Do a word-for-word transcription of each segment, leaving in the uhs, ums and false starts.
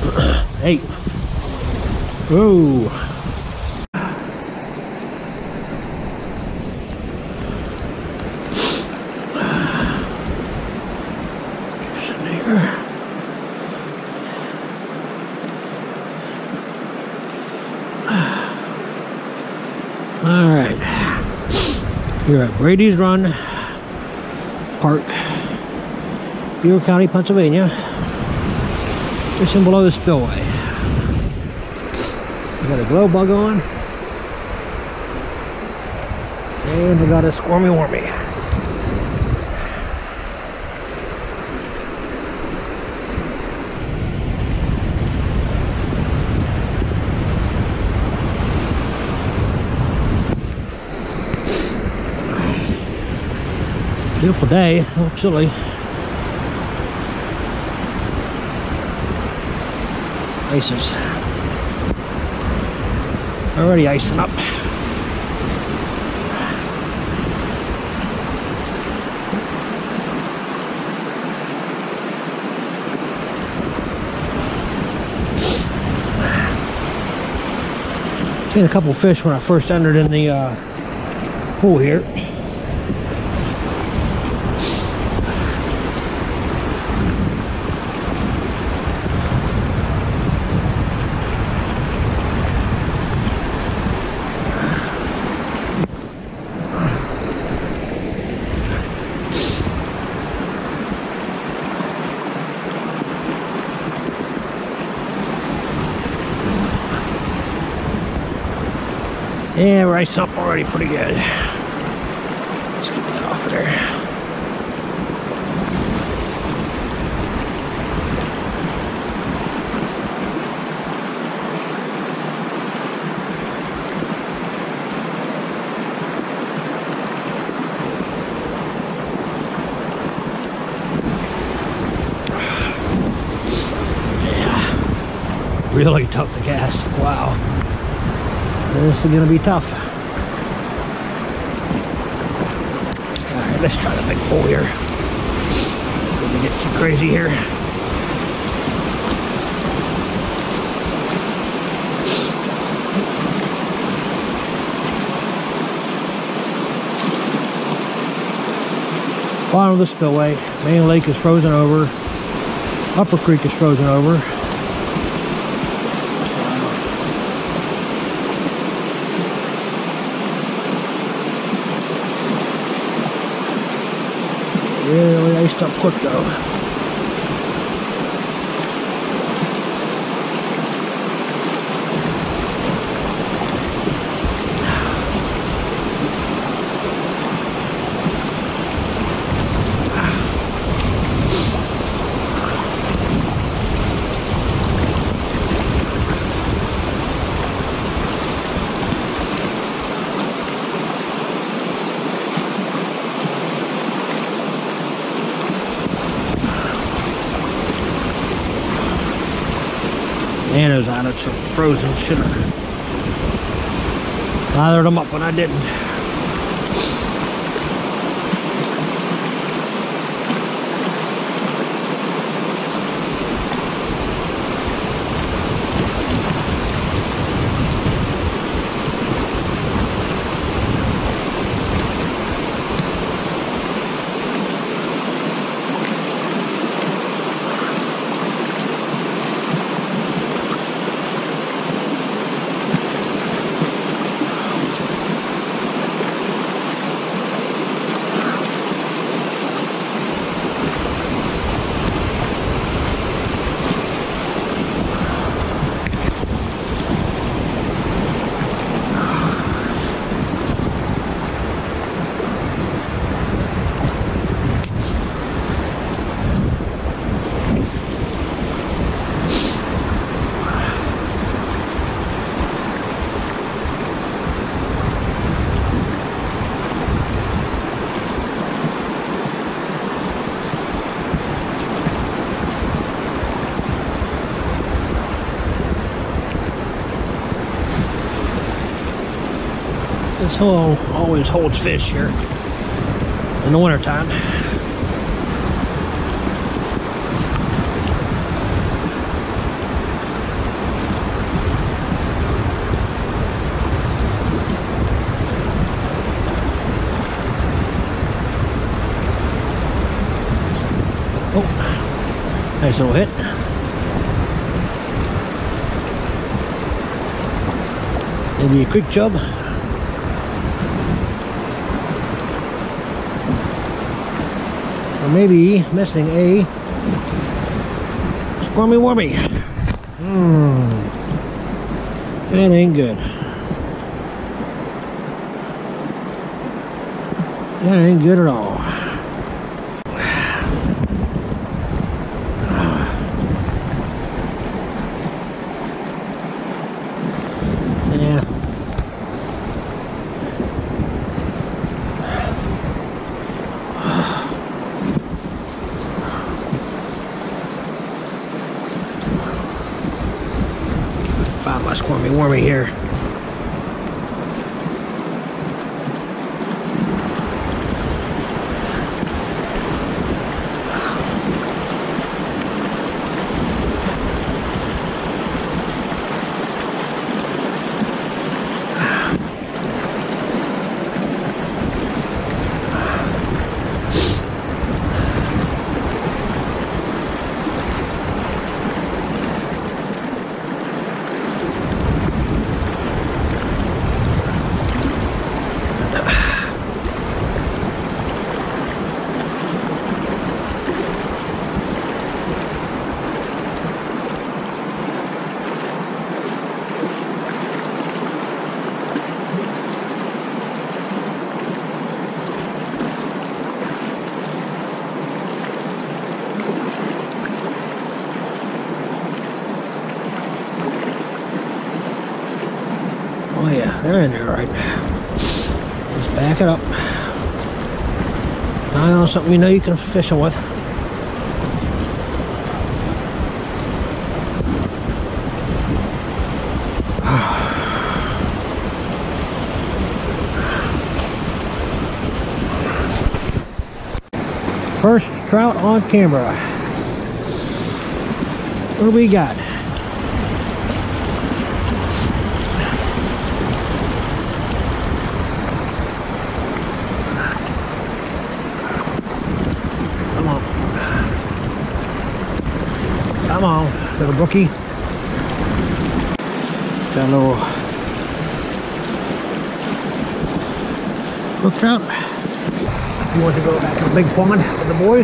Hey. Whoa. All right. Here at Brady's Run Park, Beaver County, Pennsylvania. Fishing below the spillway. We got a glow bug on. And we got a squirmy wormy. Beautiful day, a little chilly. Ice is already icing up. Seen a couple fish when I first entered in the uh, pool here. Yeah, rice up already pretty good. Let's get that off of there. Yeah, really tough to cast. Wow. This is going to be tough. Alright, let's try the big pole here. Let me get too crazy here. Bottom of the spillway. Main lake is frozen over. Upper creek is frozen over. Really iced up quick though. And those eyelets are frozen. Should have lathered them up when I didn't. This hole always holds fish here in the wintertime. Oh, nice little hit. Maybe a creek chub. Or maybe missing a squirmy wormy. Mmm. That ain't good. That ain't good at all. Yeah. Found my squirmy wormy here. Oh yeah, they're in there, all right. Just back it up. Now on something you know you can fish with. First trout on camera. What do we got? Come on. Come on, little brookie. Got a little brook trout. You want to go back to the big pond with the boys?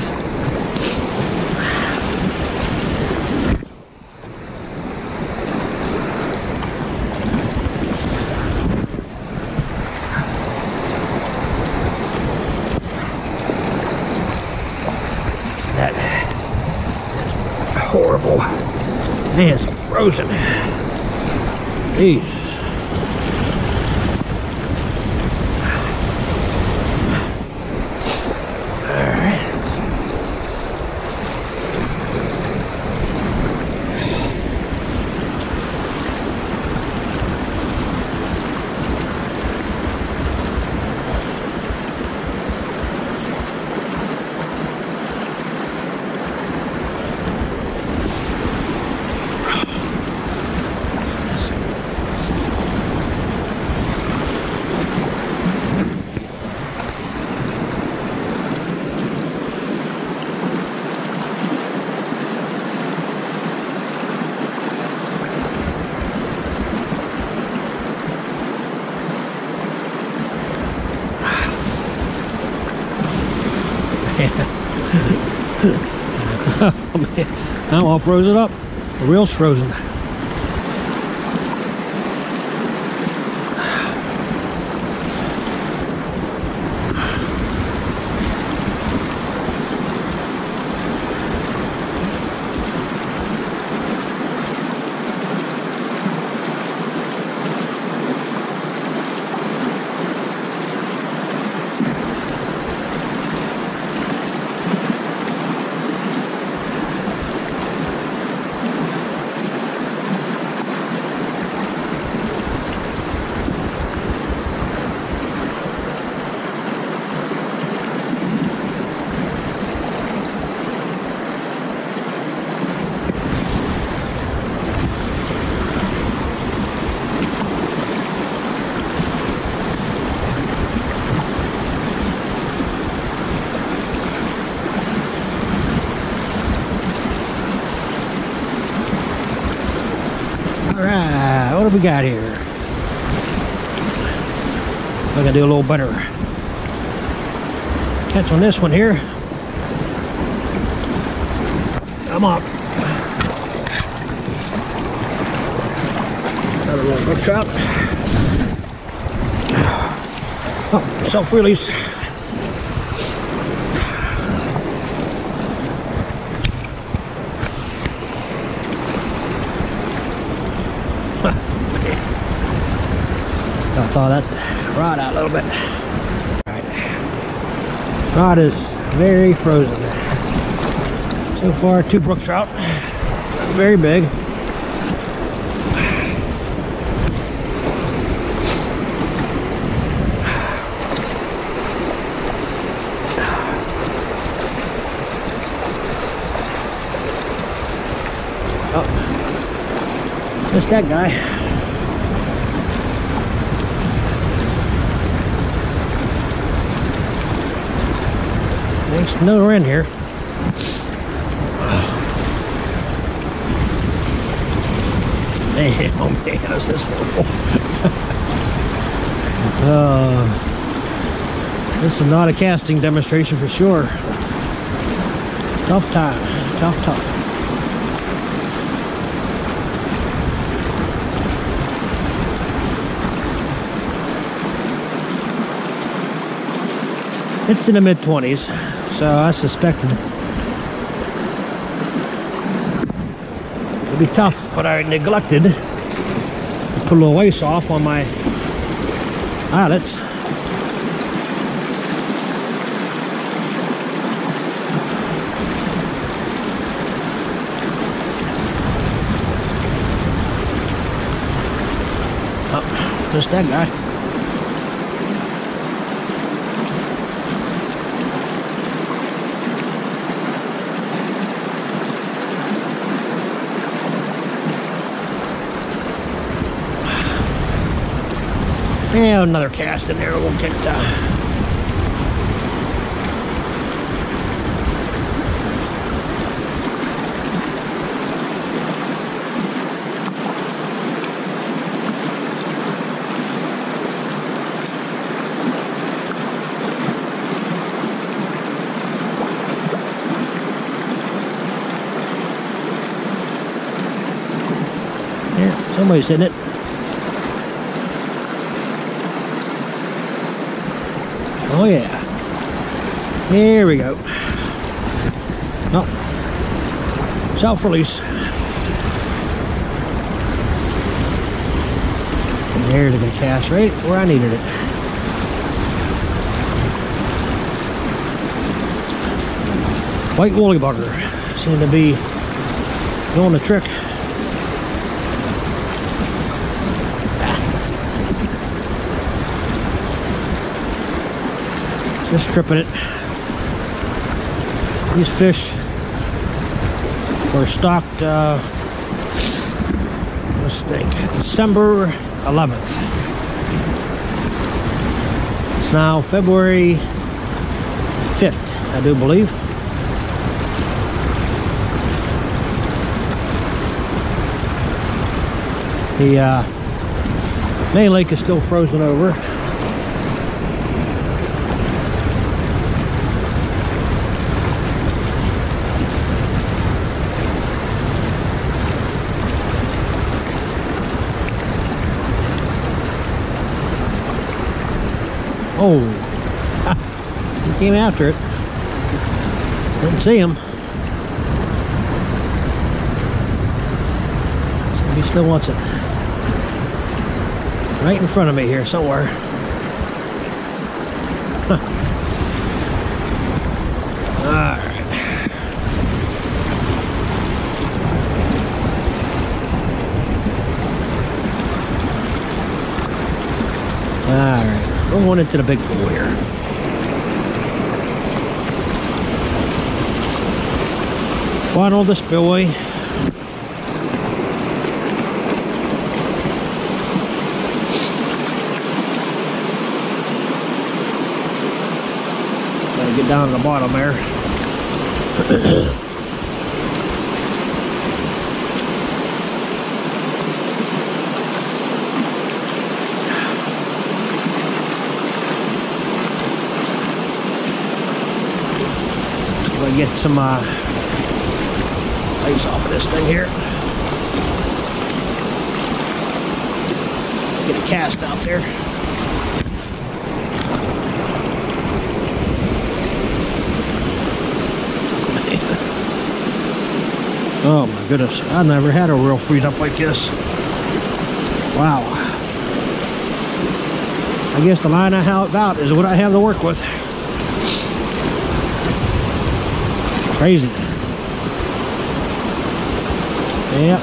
That is horrible. Man, it's frozen. Jeez. Oh, man. I'm all frozen up. The reel's frozen. what have we got here? I can do a little better catch on this one here. Come on. Another little brook trout. Oh, self-release. I'll thaw that rod out a little bit. Alright. Rod is very frozen. So far, two brook trout. Not very big. Oh, just that guy. Thanks, another in here. Man, oh man, how's this uh, this is not a casting demonstration for sure. Tough time, tough, tough. It's in the mid twenties, so I suspected it'd be tough, but I neglected to put a little lace off on my eyelets. Oh, just that guy. Yeah, another cast in there. We'll get uh, yeah, somebody's hitting it. Oh yeah, here we go. Oh, self-release. And there's a good cast right where I needed it. White woolly bugger seem to be doing the trick. Just stripping it. These fish were stocked, uh, let's think, December eleventh. It's now February fifth, I do believe. The uh, main lake is still frozen over. Oh, he came after it. Didn't see him. He still wants it. Right in front of me here somewhere. Huh. All right. All right. Going into the big pool here. Bottom of the spillway. Gotta get down to the bottom there. get some uh, ice off of this thing here. Get a cast out there. Oh my goodness, I've never had a reel freeze up like this. Wow. I guess the line I have out is what I have to work with. Crazy. Yep.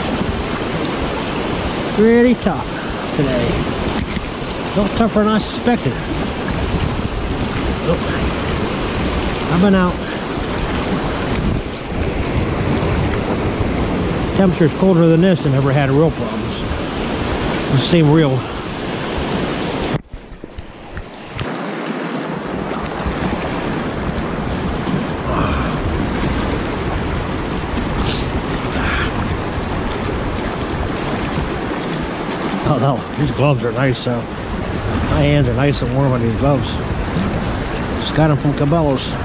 Pretty tough today. No tougher than I suspected. Nope. I've been out. Temperature's colder than this and never had real problems. The same reel. Oh no, these gloves are nice. So my hands are nice and warm on these gloves. Just got them from Cabela's.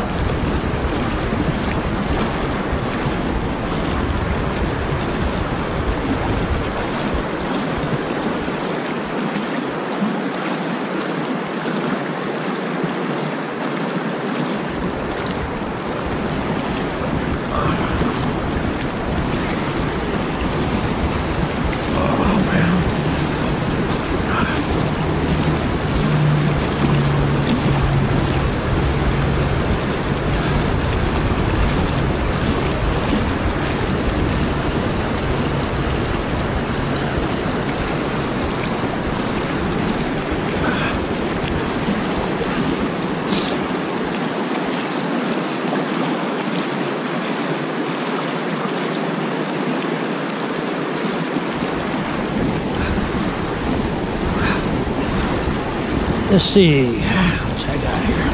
Let's see, what's I got here?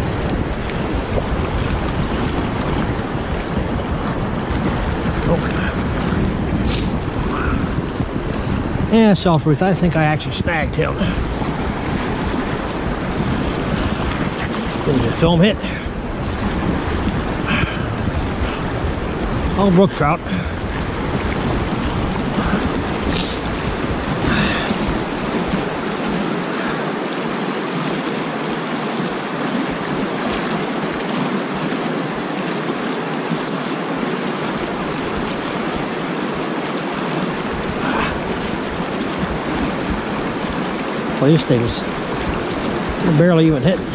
Oh. Yeah, Self-Ruth, I think I actually snagged him. Did the film hit? Oh, brook trout. Well, these things are barely even hitting.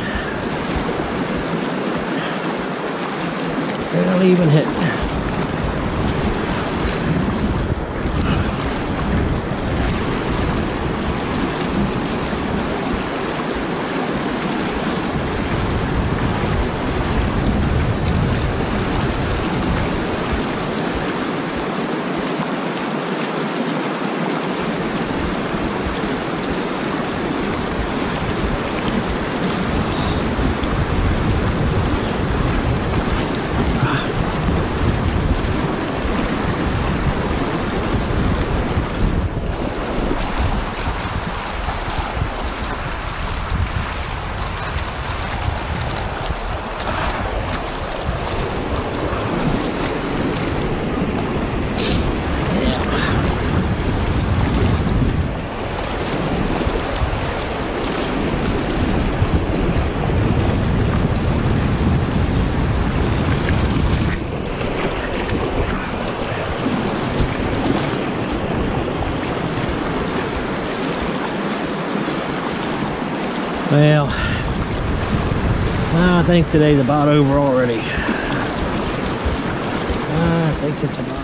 Barely even hitting. Well, I think today's about over already. I think it's about